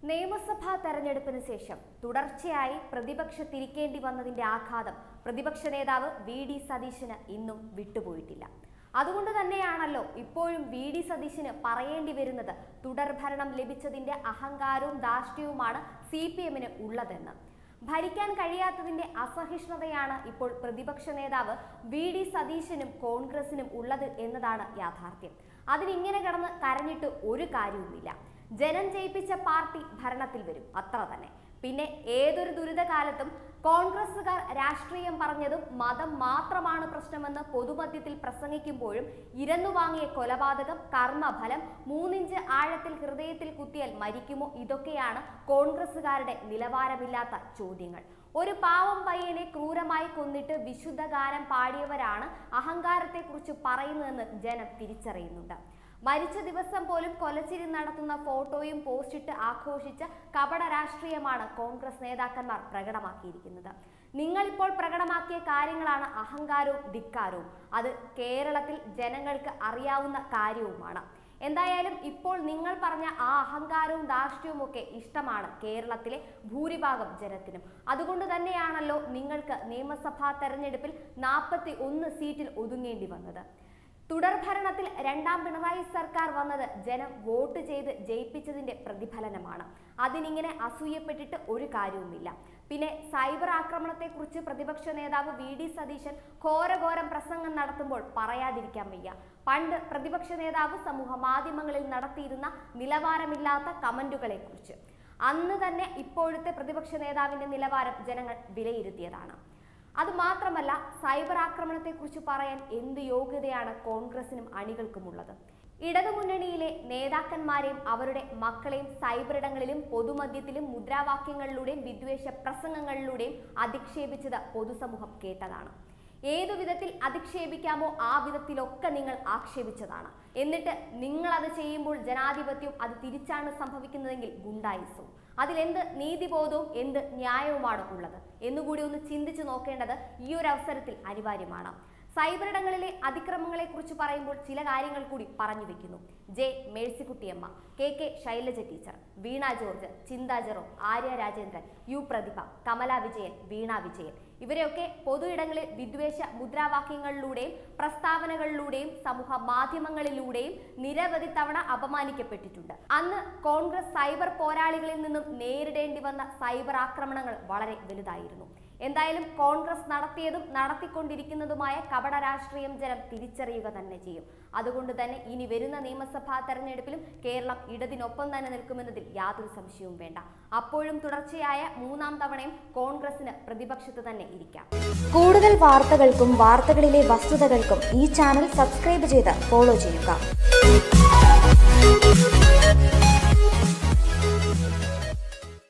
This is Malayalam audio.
നിയമസഭാ തെരഞ്ഞെടുപ്പിന് ശേഷം തുടർച്ചയായി പ്രതിപക്ഷത്തിരിക്കേണ്ടി വന്നതിന്റെ ആഘാതം പ്രതിപക്ഷ നേതാവ് വി.ഡി. സതീശന് ഇന്നും വിട്ടുപോയിട്ടില്ല. അതുകൊണ്ട് തന്നെയാണല്ലോ ഇപ്പോഴും വി.ഡി. സതീശന് പറയേണ്ടി വരുന്നത് തുടർഭരണം ലഭിച്ചതിന്റെ അഹങ്കാരവും ധാർഷ്ട്യവുമാണ് CPM-ന് ഉള്ളതെന്ന്. ഭരിക്കാൻ കഴിയാത്തതിന്റെ അസഹിഷ്ണുതയാണ് ഇപ്പോൾ പ്രതിപക്ഷ നേതാവ് വി.ഡി. സതീശനും കോൺഗ്രസിനും ഉള്ളത് എന്നതാണ് യാഥാർത്ഥ്യം. അതിനിങ്ങനെ കിടന്ന് കരഞ്ഞിട്ട് ഒരു കാര്യവുമില്ല. ജനം ജയിപ്പിച്ച പാർട്ടി ഭരണത്തിൽ വരും, അത്ര തന്നെ. പിന്നെ ഏതൊരു ദുരിതകാലത്തും കോൺഗ്രസുകാർ രാഷ്ട്രീയം പറഞ്ഞതും മതം മാത്രമാണ് പ്രശ്നമെന്ന് പൊതുമധ്യത്തിൽ പ്രസംഗിക്കുമ്പോഴും ഇരന്നുവാങ്ങിയ കൊലപാതകം, കർമ്മഫലം, 3 ഇഞ്ച് ആഴത്തിൽ ഹൃദയത്തിൽ കുത്തിയാൽ മരിക്കുമോ, ഇതൊക്കെയാണ് കോൺഗ്രസുകാരുടെ നിലവാരമില്ലാത്ത ചോദ്യങ്ങൾ. ഒരു പാവം പയ്യനെ ക്രൂരമായി കൊന്നിട്ട് വിശുദ്ധ ഗാനം പാടിയവരാണ് അഹങ്കാരത്തെക്കുറിച്ച് പറയുന്നതെന്ന് ജനം തിരിച്ചറിയുന്നുണ്ട്. മരിച്ച ദിവസം പോലും കൊലച്ചിരി നടത്തുന്ന ഫോട്ടോയും പോസ്റ്റിട്ട് ആഘോഷിച്ച കപട രാഷ്ട്രീയമാണ് കോൺഗ്രസ് നേതാക്കന്മാർ പ്രകടമാക്കിയിരിക്കുന്നത്. നിങ്ങളിപ്പോൾ പ്രകടമാക്കിയ കാര്യങ്ങളാണ് അഹങ്കാരവും ധിക്കാരവും. അത് കേരളത്തിൽ ജനങ്ങൾക്ക് അറിയാവുന്ന കാര്യവുമാണ്. എന്തായാലും ഇപ്പോൾ നിങ്ങൾ പറഞ്ഞ ആ അഹങ്കാരവും ധാർഷ്ട്യവും ഒക്കെ ഇഷ്ടമാണ് കേരളത്തിലെ ഭൂരിഭാഗം ജനത്തിനും. അതുകൊണ്ട് തന്നെയാണല്ലോ നിങ്ങൾക്ക് നിയമസഭാ തെരഞ്ഞെടുപ്പിൽ 41 സീറ്റിൽ ഒതുങ്ങേണ്ടി വന്നത്. തുടർഭരണത്തിൽ രണ്ടാം പിണറായി സർക്കാർ വന്നത് ജനം വോട്ട് ചെയ്ത് ജയിപ്പിച്ചതിന്റെ പ്രതിഫലനമാണ്. അതിനിങ്ങനെ അസൂയപ്പെട്ടിട്ട് ഒരു കാര്യവുമില്ല. പിന്നെ സൈബർ ആക്രമണത്തെക്കുറിച്ച് പ്രതിപക്ഷ നേതാവ് വി.ഡി. സതീശൻ ഘോരഘോരം പ്രസംഗം നടത്തുമ്പോൾ പറയാതിരിക്കാൻ വയ്യ. പണ്ട് പ്രതിപക്ഷ നേതാവ് സമൂഹ മാധ്യമങ്ങളിൽ നടത്തിയിരുന്ന നിലവാരമില്ലാത്ത കമന്റുകളെ കുറിച്ച് അന്ന് തന്നെ ഇപ്പോഴത്തെ പ്രതിപക്ഷ നേതാവിന്റെ നിലവാരം ജനങ്ങൾ വിലയിരുത്തിയതാണ്. അതുമാത്രമല്ല, സൈബർ ആക്രമണത്തെക്കുറിച്ച് പറയാൻ എന്ത് യോഗ്യതയാണ് കോൺഗ്രസിനും അണികൾക്കുമുള്ളത്? ഇടതുമുന്നണിയിലെ നേതാക്കന്മാരെയും അവരുടെ മക്കളെയും സൈബറിടങ്ങളിലും പൊതുമധ്യത്തിലും മുദ്രാവാക്യങ്ങളിലൂടെയും വിദ്വേഷ പ്രസംഗങ്ങളിലൂടെയും അധിക്ഷേപിച്ചത് പൊതുസമൂഹം കേട്ടതാണ്. ഏതു വിധത്തിൽ അധിക്ഷേപിക്കാമോ ആ വിധത്തിലൊക്കെ നിങ്ങൾ ആക്ഷേപിച്ചതാണ്. എന്നിട്ട് നിങ്ങൾ അത് ചെയ്യുമ്പോൾ ജനാധിപത്യവും അത് തിരിച്ചാണ് സംഭവിക്കുന്നതെങ്കിൽ ഗുണ്ടായിസവും. അതിലെന്ത് നീതിബോധവും എന്ത് ന്യായവുമാണ് ഉള്ളത് എന്നുകൂടി ഒന്ന് ചിന്തിച്ചു നോക്കേണ്ടത് ഈ ഒരു അവസരത്തിൽ അനിവാര്യമാണ്. സൈബറിടങ്ങളിലെ അതിക്രമങ്ങളെ കുറിച്ച് പറയുമ്പോൾ ചില കാര്യങ്ങൾ കൂടി പറഞ്ഞു വെക്കുന്നു. J. Mercykuttyamma, K. Shailaja teacher, Veena George, Chintha Jerome, Arya Rajendran, U Prathibha, Kamala Vijayan, Veena Vijayan, ഇവരെയൊക്കെ പൊതു ഇടങ്ങളിൽ വിദ്വേഷ മുദ്രാവാക്യങ്ങളിലൂടെയും പ്രസ്താവനകളിലൂടെയും സമൂഹ മാധ്യമങ്ങളിലൂടെയും നിരവധി തവണ അപമാനിക്കപ്പെട്ടിട്ടുണ്ട്. അന്ന് കോൺഗ്രസ് സൈബർ പോരാളികളിൽ നിന്നും നേരിടേണ്ടി വന്ന സൈബർ ആക്രമണങ്ങൾ വളരെ വലുതായിരുന്നു. എന്തായാലും കോൺഗ്രസ് നടത്തിയതും നടത്തിക്കൊണ്ടിരിക്കുന്നതുമായ കപട രാഷ്ട്രീയം ജനം തിരിച്ചറിയുക തന്നെ ചെയ്യും. അതുകൊണ്ട് തന്നെ ഇനി വരുന്ന നിയമസഭാ തെരഞ്ഞെടുപ്പിലും കേരളം ഇടതിനൊപ്പം തന്നെ നിൽക്കുമെന്നതിൽ യാതൊരു സംശയവും വേണ്ട. അപ്പോഴും തുടർച്ചയായ 3ാം തവണയും കോൺഗ്രസിന് പ്രതിപക്ഷത്ത് തന്നെ ഇരിക്കാം. കൂടുതൽ വാർത്തകൾക്കും വാർത്തകളിലെ വസ്തുതകൾക്കും ഈ ചാനൽ സബ്സ്ക്രൈബ് ചെയ്ത് ഫോളോ ചെയ്യുക.